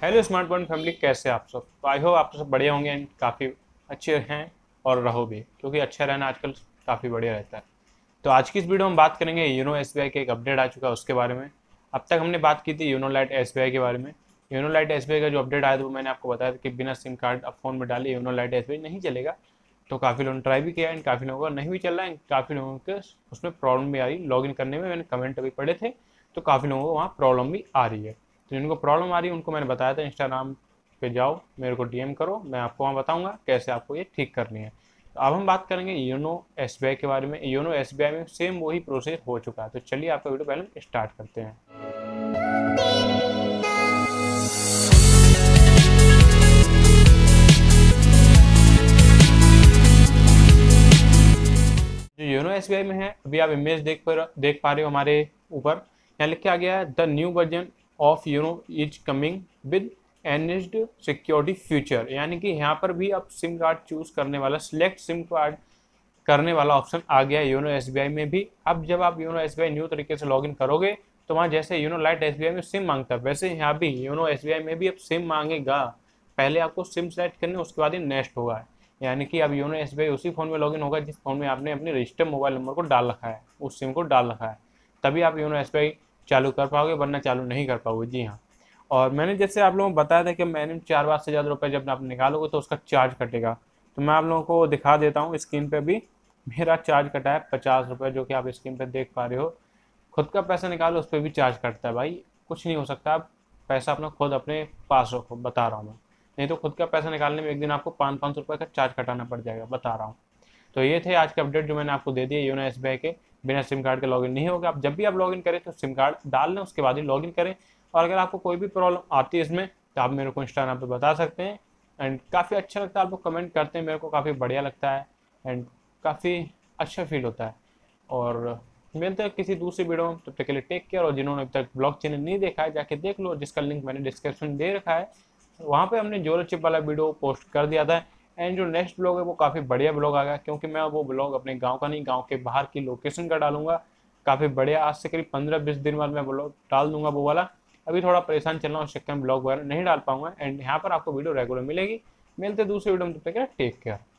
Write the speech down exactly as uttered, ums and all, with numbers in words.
Hello smart point family, कैसे आप सब। तो आई होप आप सब बढ़िया होंगे एंड काफ़ी अच्छे हैं और रहो भी, क्योंकि अच्छा रहना आजकल काफ़ी बढ़िया रहता है। तो आज की इस वीडियो में बात करेंगे यूनो एसबीआई के एक अपडेट आ चुका है उसके बारे में। अब तक हमने बात की थी यूनो लाइट एसबीआई के बारे में। यूनो लाइट एसबीआई का जो अपडेट आया था वो मैंने आपको बताया था कि बिना सिम कार्ड अब फ़ोन में डाले यूनो लाइट एसबीआई नहीं चलेगा। तो काफ़ी लोगों ने ट्राई भी किया एंड काफ़ी लोगों का नहीं भी चल रहा है, काफ़ी लोगों के उसमें प्रॉब्लम भी आ रही लॉगिन करने में। मैंने कमेंट अभी पढ़े थे तो काफ़ी लोगों को वहाँ प्रॉब्लम भी आ रही है। तो जिनको प्रॉब्लम आ रही है उनको मैंने बताया था इंस्टाग्राम पे जाओ, मेरे को डीएम करो, मैं आपको वहाँ बताऊंगा कैसे आपको ये ठीक करनी है। तो अब हम बात करेंगे योनो एसबीआई के बारे में। योनो एसबीआई में सेम वही प्रोसेस हो चुका है। तो चलिए आपका वीडियो पहले स्टार्ट करते हैं। जो योनो एसबीआई में है, अभी आप इमेज देख पर देख पा रहे हो हमारे ऊपर। यहाँ लिख के आ गया है the new version of YONO is coming with enriched security feature, यानी कि यहाँ पर भी अब सिम कार्ड चूज करने वाला, सिलेक्ट सिम कार्ड करने वाला ऑप्शन आ गया है योनो एसबीआई में भी। अब जब आप योनो एसबीआई न्यू तरीके से लॉगिन करोगे तो वहाँ जैसे योनो लाइट एसबीआई में सिम मांगता है, वैसे यहाँ भी योनो एसबीआई में भी अब सिम मांगेगा। पहले आपको सिम सेलेक्ट करनी है, उसके बाद ही नेक्स्ट होगा। यानी कि अब योनो एसबीआई उसी फ़ोन में लॉगिन होगा जिस फोन में आपने अपने रजिस्टर्ड मोबाइल नंबर को डाल रखा है, उस सिम को डाल रखा है, तभी आप योनो एसबीआई चालू कर पाओगे, वरना चालू नहीं कर पाओगे। जी हाँ। और मैंने जैसे आप लोगों को बताया था कि मैंने चार बार से ज़्यादा रुपये जब आप निकालोगे तो उसका चार्ज कटेगा। तो मैं आप लोगों को दिखा देता हूँ स्क्रीन पे भी। मेरा चार्ज कटा है पचास रुपये, जो कि आप स्क्रीन पे देख पा रहे हो। खुद का पैसा निकालो उस पर भी चार्ज कटता है भाई, कुछ नहीं हो सकता। आप पैसा अपना खुद अपने पास रखो, बता रहा हूँ मैं। नहीं तो खुद का पैसा निकालने में एक दिन आपको पाँच पाँच सौ रुपये का चार्ज कटाना पड़ जाएगा, बता रहा हूँ। तो ये थे आज के अपडेट जो मैंने आपको दे दिए योनो एसबीआई के। बिना सिम कार्ड के लॉगिन नहीं होगा। आप जब भी आप लॉगिन करें तो सिम कार्ड डाल लें, उसके बाद ही लॉगिन करें। और अगर आपको कोई भी प्रॉब्लम आती है इसमें तो आप मेरे को इंस्टाग्राम पे बता सकते हैं। एंड काफ़ी अच्छा लगता है, आप लोग कमेंट करते हैं, मेरे को काफ़ी बढ़िया लगता है एंड काफ़ी अच्छा फील होता है। और मिलते हैं किसी दूसरी वीडियो में, तब तक के लिए टेक केयर। और जिन्होंने अभी तक ब्लॉग चैनल नहीं देखा है जाके देख लो, जिसका लिंक मैंने डिस्क्रिप्शन दे रखा है। वहाँ पे हमने जोरो चिप वाला वीडियो पोस्ट कर दिया था। एंड जो नेक्स्ट ब्लॉग है वो काफ़ी बढ़िया ब्लॉग आ गया, क्योंकि मैं वो ब्लॉग अपने गांव का नहीं, गांव के बाहर की लोकेशन का डालूंगा। काफ़ी बढ़िया, आज से करीब पंद्रह बीस दिन बाद मैं ब्लॉग डाल दूंगा वो वाला। अभी थोड़ा परेशान चल रहा हूँ, उस चक्कर में ब्लॉग वगैरह नहीं डाल पाऊंगा। एंड यहाँ पर आपको वीडियो रेगुलर मिलेगी। मिलते दूसरे वीडियो में, तब तक टेक केयर।